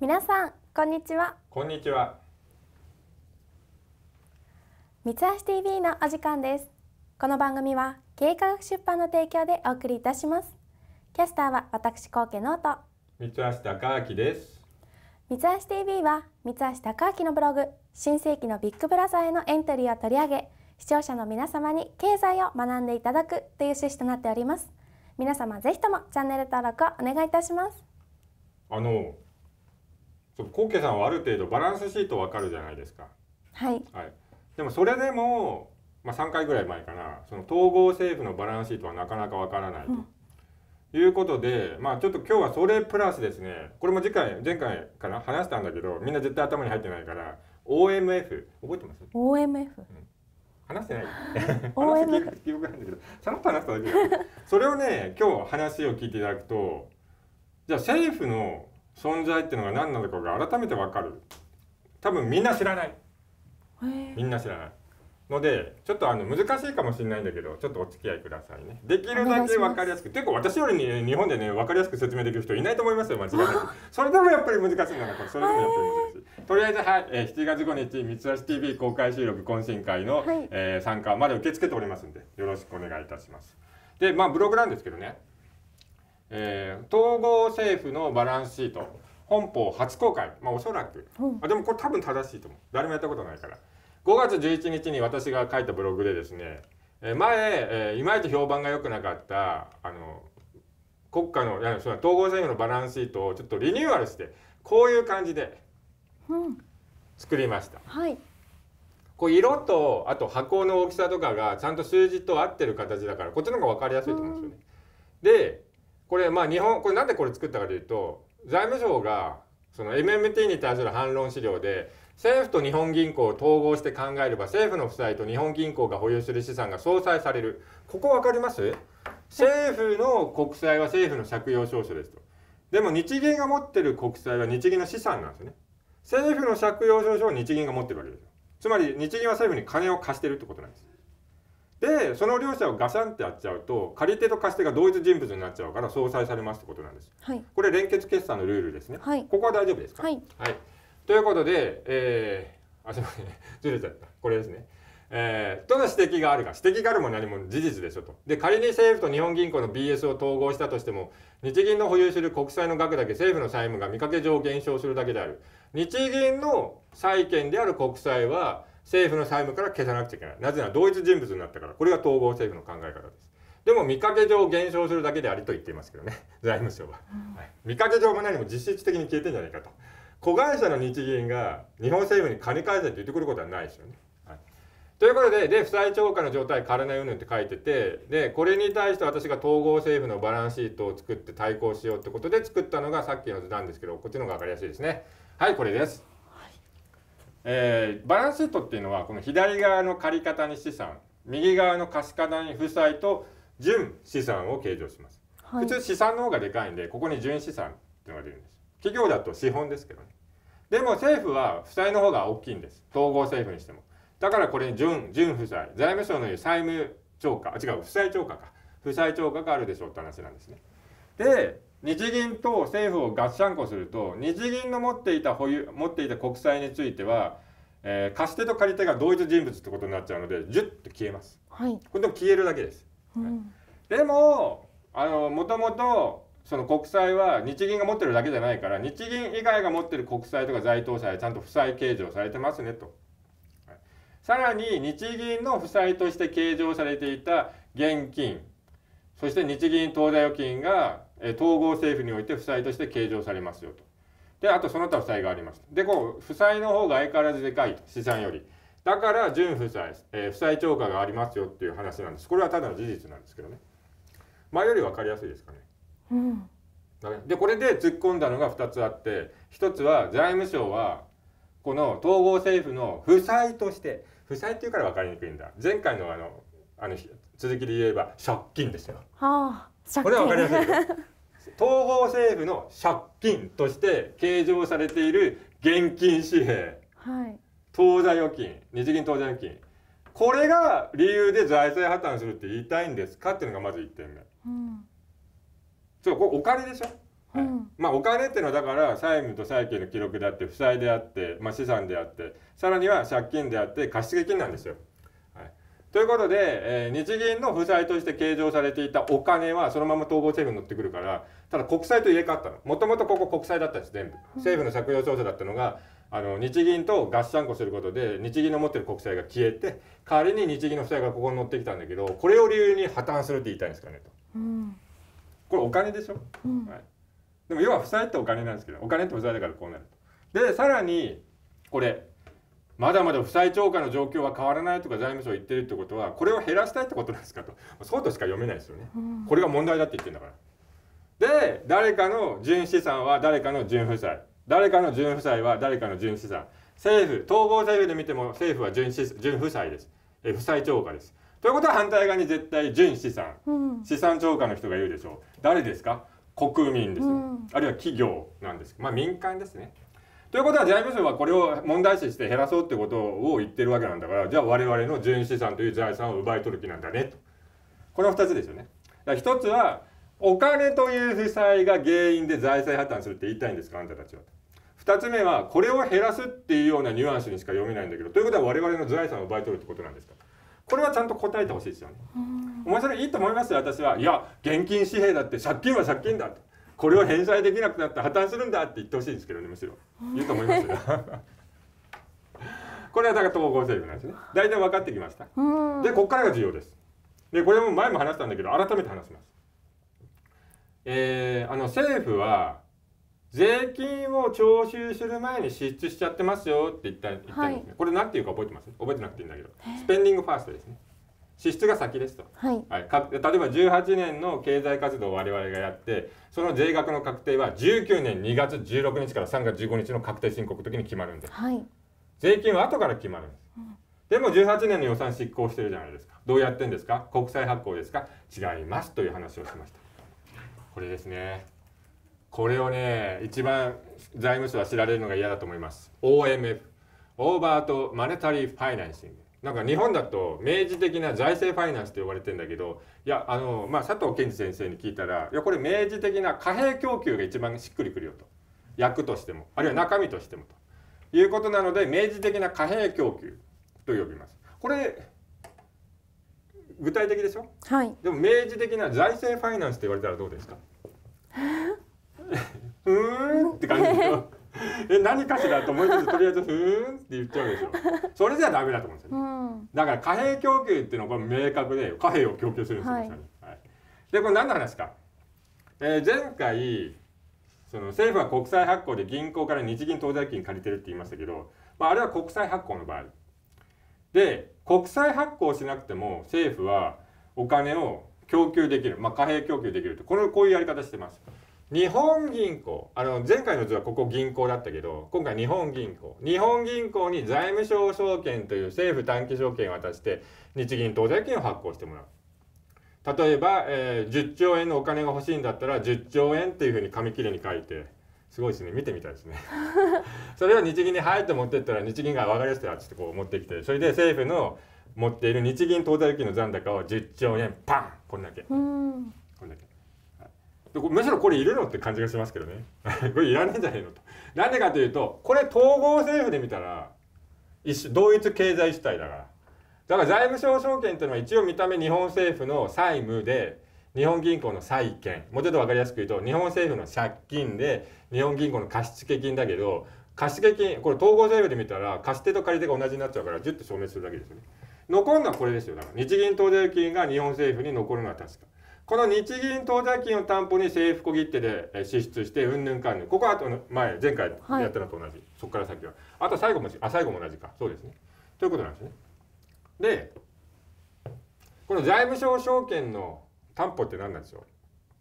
皆さんこんにちは。 こんにちは。 三橋 TV のお時間です。この番組は経営科学出版の提供でお送りいたします。キャスターは私高家ノート。 三橋貴明です。 三橋 TV は三橋貴明のブログ新世紀のビッグブラザーへのエントリーを取り上げ、視聴者の皆様に経済を学んでいただくという趣旨となっております。皆様ぜひともチャンネル登録をお願いいたします。 コウケさんはある程度バランスシートわかるじゃないですか。 はい。 はい。でもそれでも、3回ぐらい前かな、その統合政府のバランスシートはなかなかわからないということで、ちょっと今日はそれプラスですね、これも前回かな話したんだけど、みんな絶対頭に入ってないから OMF 覚えてます？ OMF、 話してない OMF 話す記憶なんだけど、さらっと話しただけだそれをね、今日話を聞いていただくと、じゃあ政府の存在っていうのが何なのかが改めて分かる。多分みんな知らない。みんな知らないので、ちょっと難しいかもしれないんだけど、ちょっとお付き合いくださいね。できるだけ分かりやすく。結構私よりに日本でね分かりやすく説明できる人いないと思いますよ、間違いなく。それでもやっぱり難しいんだな、これ。それでもやっぱり難しい。とりあえずはい、7月5日三橋 TV 公開収録懇親会の、参加まで受け付けておりますんで、よろしくお願いいたします。で、ブログなんですけどね。統合政府のバランスシート本邦初公開、おそらく、でもこれ多分正しいと思う。誰もやったことないから。5月11日に私が書いたブログでですね、前、いまいち評判が良くなかった国家の統合政府のバランスシートをちょっとリニューアルしてこういう感じで作りました。 はい。 こう色とあと箱の大きさとかがちゃんと数字と合ってる形だからこっちの方が分かりやすいと思うんですよね。でこれこれなんでこれ作ったかというと、財務省がその MMT に対する反論資料で、政府と日本銀行を統合して考えれば政府の負債と日本銀行が保有する資産が相殺される。ここ分かります？政府の国債は政府の借用証書ですと。でも日銀が持ってる国債は日銀の資産なんですよね。政府の借用証書を日銀が持ってるわけですよ。つまり日銀は政府に金を貸してるってことなんです。でその両者をガシャンってやっちゃうと借り手と貸し手が同一人物になっちゃうから相殺されますってことなんです。 はい、 これ連結決算のルールですね。 はい、 ここは大丈夫ですか？ はい、 はい、ということで、すいませんずれちゃった。これですね。どの指摘があるか、指摘があるも何も事実でしょと。で仮に政府と日本銀行の BS を統合したとしても、日銀の保有する国債の額だけ政府の債務が見かけ上減少するだけである。日銀の債権である国債は政府の債務から消さなくちゃいけない。なぜなら同一人物になったから。これが統合政府の考え方です。でも見かけ上減少するだけでありと言っていますけどね、財務省は。見かけ上も何も実質的に消えてんじゃないかと。子会社の日銀が日本政府に金返せって言ってくることはないですよね。ということで、負債超過の状態変わらないようにって書いてて、で、これに対して私が統合政府のバランスシートを作って対抗しようってことで作ったのがさっきの図なんですけど、こっちの方が分かりやすいですね。はい、これです。バランスシートっていうのはこの左側の借方に資産、右側の貸方に負債と純資産を計上します。普通資産の方がでかいんで、ここに純資産っていうのが出るんです。企業だと資本ですけどね。でも政府は負債の方が大きいんです。統合政府にしても。だからこれに純負債、財務省の言う債務超過、違う、負債超過か。負債超過があるでしょうって話なんですね。で、日銀と政府をガッシャンコすると、日銀の持っていた国債については、貸し手と借り手が同一人物ってことになっちゃうので、ジュッと消えます。はい、これでも消えるだけです。でももともとその国債は日銀が持ってるだけじゃないから、日銀以外が持ってる国債とか在当債はちゃんと負債計上されてますねと。さらに日銀の負債として計上されていた現金、そして日銀当座預金が統合政府において負債として計上されますよと。で、あとその他負債があります。で、負債の方が相変わらずでかいと、資産より。だから純負債、負債超過がありますよっていう話なんです。これはただの事実なんですけどね。前より分かりやすいですかね。で、これで突っ込んだのが2つあって、1つは財務省はこの統合政府の負債として、負債っていうから分かりにくいんだ。前回の続きで言えば借金ですよ。これは分かりやすいです。統合政府の借金として計上されている現金紙幣、当座預金、日銀当座預金、これが理由で財政破綻するって言いたいんですかっていうのがまず1点目。これお金でしょ、 お金っていうのはだから債務と債権の記録であって負債であって、資産であってさらには借金であって貸付金なんですよ。はい、ということで、日銀の負債として計上されていたお金はそのまま統合政府に乗ってくるから、ただ国債と入れ替わったの。もともとここ国債だったんです。全部政府の借用証書だったのが日銀と合算庫することで日銀の持ってる国債が消えて代わりに日銀の負債がここに乗ってきたんだけど、これを理由に破綻するって言いたいんですかねと。これお金でしょ。はい、でも要は負債ってお金なんですけど、お金って負債だからこうなると。でさらにこれまだまだ負債超過の状況は変わらないとか財務省言ってるってことは、これを減らしたいってことなんですかと。そうとしか読めないですよね。これが問題だって言ってるんだから。で誰かの純資産は誰かの純負債、誰かの純負債は誰かの純資産。政府統合政府で見ても政府は純負債です。負債超過です。ということは反対側に絶対純資産、資産超過の人がいるでしょう。誰ですか？国民ですね。あるいは企業なんです。民間ですね。ということは財務省はこれを問題視して減らそうってことを言ってるわけなんだから、じゃあ我々の純資産という財産を奪い取る気なんだねと。この2つですよね。だから1つはお金という負債が原因で財政破綻するって言いたいんですかあんたたちは。2つ目はこれを減らすっていうようなニュアンスにしか読めないんだけど、ということは我々の財産を奪い取るってことなんですか。これはちゃんと答えてほしいですよね。面白い、いいと思いますよ。私はいや現金紙幣だって借金は借金だと、これを返済できなくなったら破綻するんだって言ってほしいんですけどね、むしろ言うと思いますよこれはだから統合政府なんですね。大体分かってきました。でここからが重要です。でこれも前も話したんだけど改めて話します。政府は税金を徴収する前に支出しちゃってますよって言ったんですね。はい、これ何ていうか覚えてます？覚えてなくていいんだけど、スペンディングファーストですね。支出が先ですと。はい、例えば18年の経済活動を我々がやって、その税額の確定は19年2月16日から3月15日の確定申告の時に決まるんです。はい、税金は後から決まるんです。でも18年の予算執行してるじゃないですか。どうやってんですか？国債発行ですか？違いますという話をしました。これですね。これをね、一番財務省は知られるのが嫌だと思います。OMF、オーバートマネタリーファイナンシング。なんか日本だと明示的な財政ファイナンスと呼ばれてるんだけど、いや佐藤健二先生に聞いたら、いやこれ明示的な貨幣供給が一番しっくりくるよと。役としても、あるいは中身としてもということなので、明示的な貨幣供給と呼びます。これ具体的でしょ。はい。でも明示的な財政ファイナンスって言われたらどうですか？って感じでしょ何かしらと思いつつとりあえずって言っちゃうでしょ。それじゃダメだと思うんですよね。だから貨幣供給っていうのはこれ明確で貨幣を供給するんですよ。はいはい、でこれ何の話か。前回その政府は国債発行で銀行から日銀当座金借りてるって言いましたけど、あれは国債発行の場合で、国債発行しなくても政府はお金を供給できる、貨幣供給できると、こういうやり方してます。日本銀行、前回の図はここ銀行だったけど、今回日本銀行に財務省証券という政府短期証券を渡して日銀当座金を発行してもらう。例えば、10兆円のお金が欲しいんだったら10兆円っていうふうに紙切れに書いて、すごいですね、見てみたいですねそれを日銀に入って持ってったら日銀が分かりやすいやつってこう持ってきて、それで政府の持っている日銀当座預金の残高を10兆円パン、これだけ、これだけ、むしろこれいるのって感じがしますけどねこれいらねえんじゃねえのと。なんでかというと、これ統合政府で見たら同一経済主体だから。だから財務省証券っていうのは一応見た目日本政府の債務で、日本銀行の債券、もうちょっと分かりやすく言うと日本政府の借金で日本銀行の貸付金だけど、貸付金これ統合政府で見たら貸し手と借り手が同じになっちゃうからジュッと証明するだけですよね。残るのはこれですよ。だから日銀当座預金が日本政府に残るのは確か。この日銀当座金を担保に政府小切手で支出してうんぬんかんぬん、ここは前回やったのと同じ、そこから先はあと最後も同じか、そうですね、ということなんですね。でこの財務省証券の担保って何なんでしょう？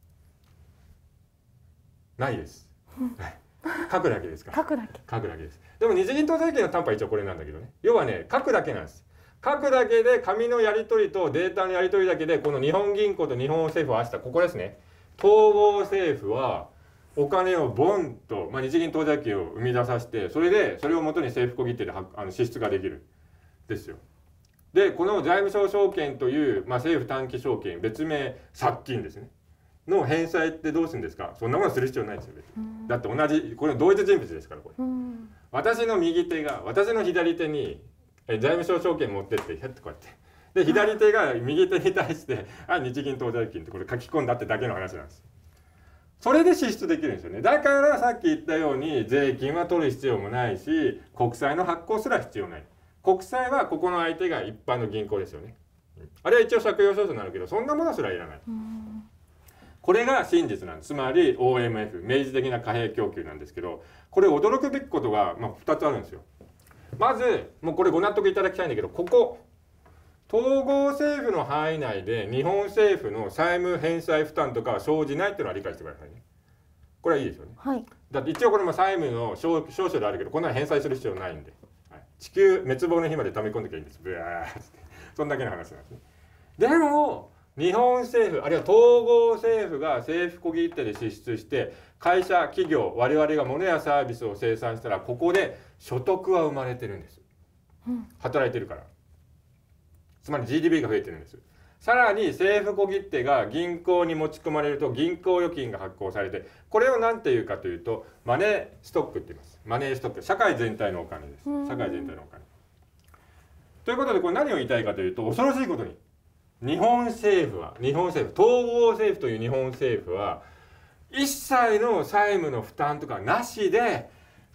ないです。書くだけですか？書くだけです。でも日銀当座預金の担保は一応これなんだけどね、要はね、書くだけなんです。書くだけで紙のやり取りとデータのやり取りだけで、この日本銀行と日本政府を合わせたここですね、統合政府はお金をボンと、日銀当座預金を生み出させて、それをもとに政府小切手で支出ができるですよ。でこの財務省証券という、政府短期証券、別名借金ですねの返済ってどうするんですか。そんなものする必要ないですよ、別に。だって同じこれ同一人物ですからこれ。私の右手が私の左手に財務省証券持ってってひゃってこうやってで左手が右手に対して日銀当座預金ってこれ書き込んだってだけの話なんです。それで支出できるんですよね。だからさっき言ったように税金は取る必要もないし国債の発行すら必要ない。国債はここの相手が一般の銀行ですよね。あれは一応借用証書になるけどそんなものすらいらない。これが真実なんです。つまり OMF 明示的な貨幣供給なんですけど、これ驚くべきことが2つあるんですよ。まずもうこれご納得いただきたいんだけど、ここ統合政府の範囲内で日本政府の債務返済負担とかは生じないっていうのは理解してくださいね。これはいいですよね。 はい、 だって一応これも債務の証書であるけどこんなの返済する必要ないんで、はい、地球滅亡の日まで溜め込んできゃいいんです。ブワーってそんだけの話なんですね。でも日本政府あるいは統合政府が政府小切手で支出して会社企業我々が物やサービスを生産したらここで所得は生まれてるんです。働いてるから。つまり GDP が増えてるんです。さらに政府小切手が銀行に持ち込まれると銀行預金が発行されて、これを何ていうかというとマネーストックって言います。マネーストック、社会全体のお金です。社会全体のお金。ということでこれ何を言いたいかというと、恐ろしいことに日本政府統合政府という日本政府は一切の債務の負担とかなしで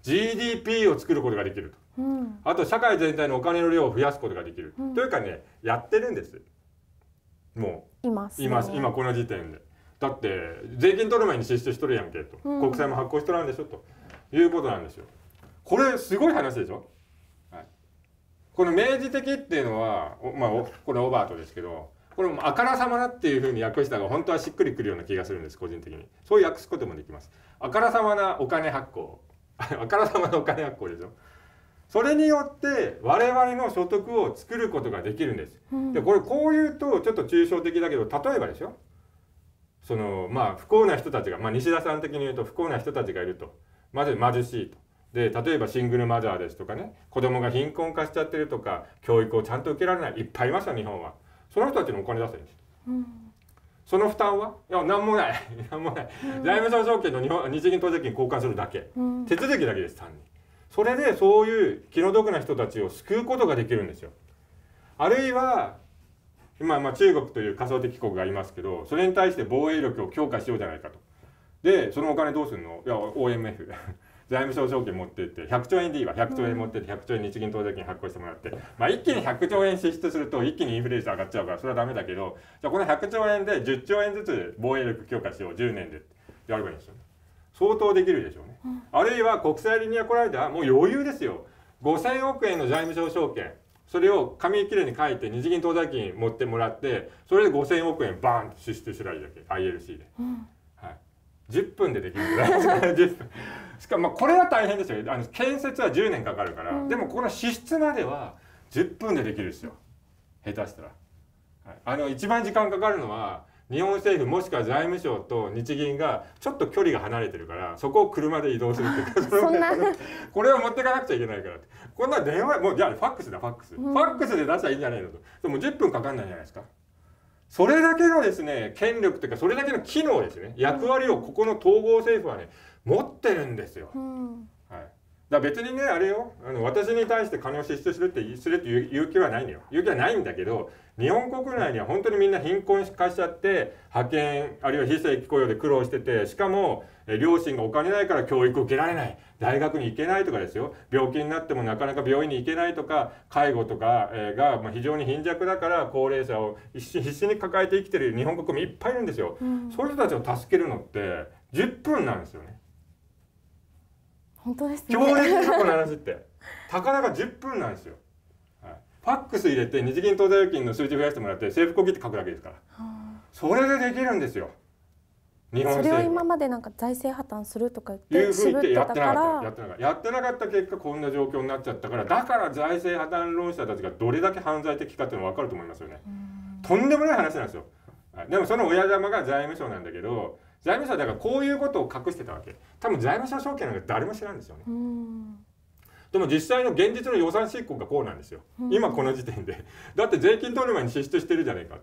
GDP を作ることができると。あと社会全体のお金の量を増やすことができる、というかねやってるんです。もう今この時点でだって税金取る前に支出しとるやんけと、国債も発行しとらんでしょということなんですよ。これすごい話でしょ、はい、この明示的っていうのはこれオバートですけど、これもあからさまなっていうふうに訳した方が本当はしっくりくるような気がするんです。個人的にそう訳すこともできます。あからさまなお金発行あからさまなお金発行でしょ。それによって我々の所得を作ることができるんです。でこう言うとちょっと抽象的だけど、例えばでしょ、その不幸な人たちが、西田さん的に言うと不幸な人たちがいると、まず貧しいと。で例えばシングルマザーですとかね、子供が貧困化しちゃってるとか、教育をちゃんと受けられない、いっぱいいますよ日本は。その人たちにお金出せるんです。その負担はいや何もない何もない、財務省証券の日銀当座預金交換するだけ、手続きだけです単に。それでそういう気の毒な人たちを救うことができるんですよ。あるいは今中国という仮想敵国がありますけど、それに対して防衛力を強化しようじゃないかと。でそのお金どうするの？いや OMF 財務省証券持ってって100兆円でいいわ、100兆円持ってって100兆円日銀当座預金発行してもらって、一気に100兆円支出すると一気にインフレ率上がっちゃうからそれはダメだけど、じゃあこの100兆円で10兆円ずつ防衛力強化しよう10年でやればいいんですよね。相当できるでしょうね。あるいは国債リニアコライダーもう余裕ですよ。5000億円の財務省証券、それを紙きれいに書いて日銀当座金持ってもらって、それで5000億円バーンと支出するだけ ILC で、はい、10分でできるぐらいですから10分しかもこれは大変ですよ。建設は10年かかるから、でもこの支出までは10分でできるですよ下手したら、はい、一番時間かかるのは日本政府もしくは財務省と日銀がちょっと距離が離れてるから、そこを車で移動するっていうかこれを持っていかなくちゃいけないからって、こんな電話もうじゃあファックスだファックスで出したらいいんじゃないのと。でも10分かかんないじゃないですか。それだけのですね権力というかそれだけの機能ですね、役割をここの統合政府はね持ってるんですよ。はい、だ別にねあれよ、私に対して金を支出するっていう勇気はないのよ。勇気はないんだけど、日本国内には本当にみんな貧困化しちゃって派遣あるいは非正規雇用で苦労してて、しかも両親がお金ないから教育を受けられない、大学に行けないとかですよ、病気になってもなかなか病院に行けないとか、介護とかが非常に貧弱だから高齢者を必死に抱えて生きてる日本国民いっぱいいるんですよ。そういう人たちを助けるのって10分なんですよね。 本当ですね。 強烈なこの話ってたかだか10分なんですよ。はい、ファックス入れて日銀当座預金の数字増やしてもらって政府小切手書くだけですから、それでできるんですよ日本政府。 それを今までなんか財政破綻するとか言って渋ってたからやってなかった結果こんな状況になっちゃったから、だから財政破綻論者たちがどれだけ犯罪的かっていうのが分かると思いますよね。とんでもない話なんですよ。でもその親玉が財務省なんだけど、財務省だからこういうことを隠してたわけ。多分財務省証券なんか誰も知らんですよね。でも実際の現実の予算執行がこうなんですよ、今この時点で。だって税金取る前に支出してるじゃないかと。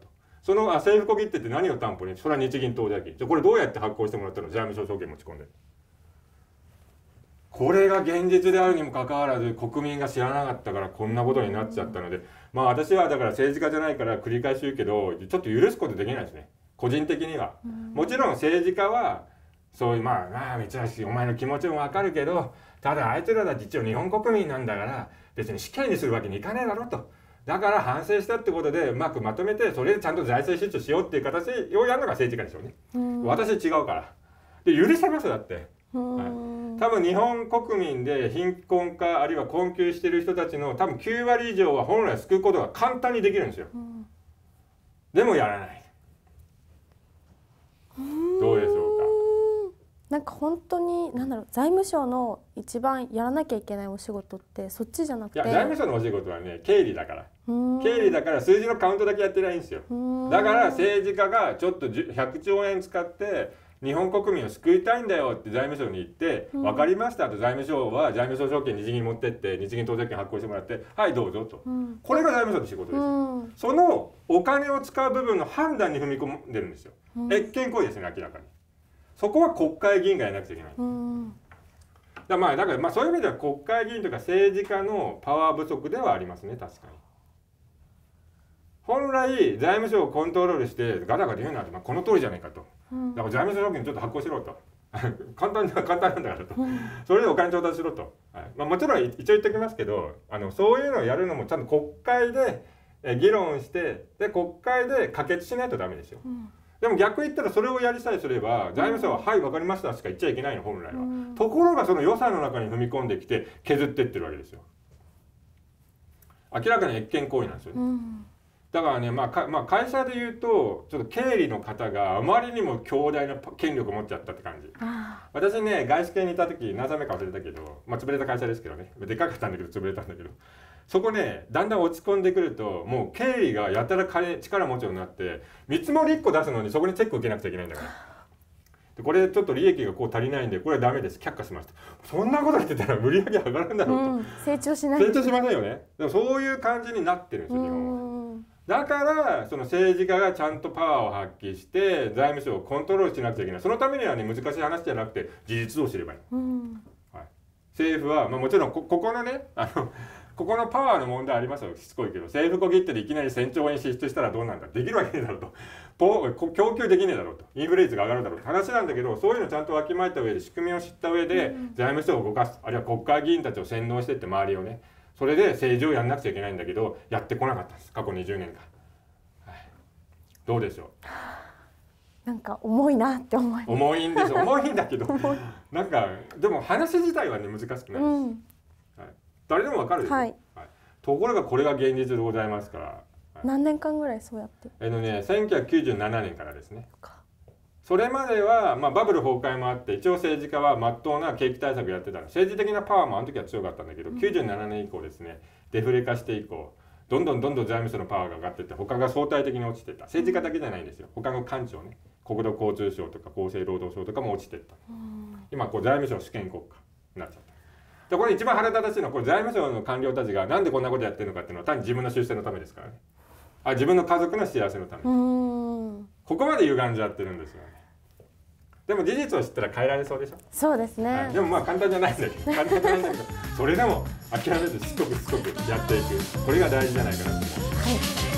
その政府小切手って何を担保に、それは日銀当座金。じゃあこれどうやって発行してもらったの？財務省証券持ち込んで。これが現実であるにもかかわらず国民が知らなかったからこんなことになっちゃったので、まあ私はだから政治家じゃないから繰り返し言うけど、ちょっと許すことできないですね、個人的には。もちろん政治家はそういうまあ三橋お前の気持ちもわかるけど、ただあいつらだって一応日本国民なんだから別に死刑にするわけにいかねえだろと。だから反省したってことでうまくまとめて、それでちゃんと財政支出しようっていう形をやるのが政治家でしょうね。私違うから。で許せますだって。はい、多分日本国民で貧困かあるいは困窮している人たちの多分9割以上は本来救うことが簡単にできるんですよ。でもやらない。どうでしょうか。 なんか本当になんだろう、財務省の一番やらなきゃいけないお仕事ってそっちじゃなくて、 いや財務省のお仕事はね経理だから。経理だから数字のカウントだけやってないんですよ。だから政治家がちょっと100兆円使って日本国民を救いたいんだよって財務省に言って「分かりました」と財務省は財務省証券日銀に持ってって日銀当座券発行してもらって「はいどうぞ」と、これが財務省の仕事ですよ。そのお金を使う部分の判断に踏み込んでるんですよ。越権行為ですね、明らかに。そこは国会議員がやらなくちゃいけない。だからまあそういう意味では国会議員とか政治家のパワー不足ではありますね、確かに。本来財務省をコントロールしてガタガタ言うのは、この通りじゃないかと。だから財務省証券ちょっと発行しろと。簡単なんだからと。それでお金調達しろと。もちろん一応言っておきますけど、そういうのをやるのもちゃんと国会で議論して、で国会で可決しないとダメですよ。でも逆言ったらそれをやりさえすれば財務省は「はい分かりました」しか言っちゃいけないの本来は。ところがその予算の中に踏み込んできて削ってってるわけですよ。明らかに越権行為なんですよね。だからね、会社で言うとちょっと経理の方があまりにも強大な権力を持っちゃったって感じ。私ね外資系にいた時何社目か忘れたけど、潰れた会社ですけどね、でかかったんだけど潰れたんだけど、そこねだんだん落ち込んでくるともう経理がやたら力持ちようになって見積もり1個出すのにそこにチェック受けなくちゃいけないんだから。でこれちょっと利益がこう足りないんでこれはダメです、却下しました。そんなこと言ってたら売り上げ上がるんだろうと、 成長しない、 成長しませんよね。でもそういう感じになってるんですよ日本は。だからその政治家がちゃんとパワーを発揮して財務省をコントロールしなくちゃいけない。そのためにはね難しい話じゃなくて事実を知ればいい。政府は、もちろんここのねここのパワーの問題ありますよ、しつこいけど。政府小切手でいきなり1000兆円支出したらどうなんだ、できるわけねえだろうと、供給できねえだろうと、インフレ率が上がるだろうって話なんだけど、そういうのちゃんとわきまえた上で仕組みを知った上で財務省を動かす、あるいは国会議員たちを洗脳してって周りをね、それで政治をやんなくちゃいけないんだけどやってこなかったんです、過去20年間。どうでしょう。 なんか重いなって思います。 重いんですよ。重いんだけどなんかでも話自体はね難しくないです、誰でもわかるでしょ。ところがこれが現実でございますから。 何年間ぐらいそうやって。 1997年からですね。それまでは、バブル崩壊もあって一応政治家は真っ当な景気対策やってたの。政治的なパワーもあの時は強かったんだけど、97年以降ですねデフレ化して以降どんどん財務省のパワーが上がっていって他が相対的に落ちていった。政治家だけじゃないんですよ、他の官庁ね、国土交通省とか厚生労働省とかも落ちていった。今財務省主権国家になっちゃった。でこれ一番腹立たしいのは、これ財務省の官僚たちがなんでこんなことやってるのかっていうのは単に自分の出世のためですからね。自分の家族の幸せのため。ここまで歪んじゃってるんですよね。でも事実を知ったら変えられそうでしょ。 そうですね。 でも簡単じゃないんだけど、それでも諦めずしつこくやっていく、これが大事じゃないかなと思います。